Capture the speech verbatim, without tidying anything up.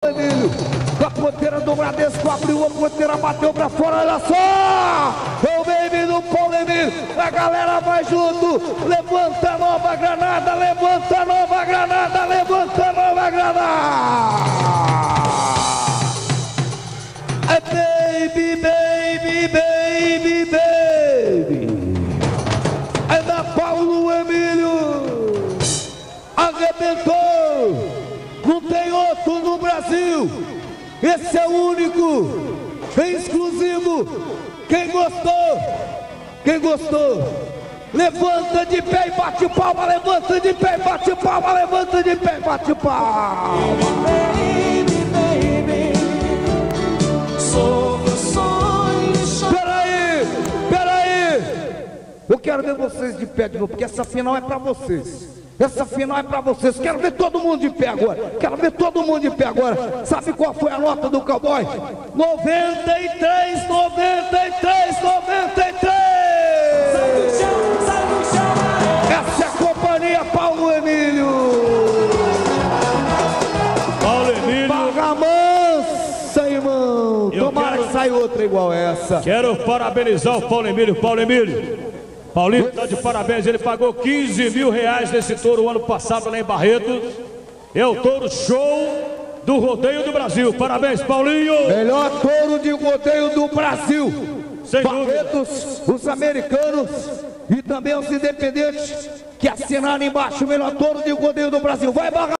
Emílio. A ponteira do Bradesco abriu, a ponteira bateu pra fora, olha só! O baby do Paulo Emílio, a galera vai junto, levanta a Nova Granada, levanta a Nova Granada, levanta a Nova Granada! É baby, baby, baby, baby! É da Paulo Emílio! Arrebentou! Não tem outro no Brasil! Esse é o único, é exclusivo. Quem gostou, quem gostou, levanta de pé e bate palma, levanta de pé e bate palma, levanta de pé e bate palma. Baby, baby, soluções. Peraí, peraí, eu quero ver vocês de pé de novo, porque essa final é pra vocês. Essa final é pra vocês. Quero ver todo mundo de pé agora. Quero ver todo mundo de pé agora. Sabe qual foi a nota do cowboy? noventa e três, noventa e três, noventa e três. Sai do chão, sai do chão. Essa é a companhia Paulo Emílio. Paulo Emílio. Paga mansa, irmão. Eu Tomara quero... que saia outra igual essa. Quero parabenizar o Paulo Emílio. Paulo Emílio. Paulinho está de parabéns, ele pagou quinze mil reais nesse touro o ano passado lá em Barretos. É o touro show do rodeio do Brasil. Parabéns, Paulinho! Melhor touro de rodeio do Brasil. Sem Barretos, os americanos e também os independentes que assinaram embaixo o melhor touro de rodeio do Brasil. Vai, Barra!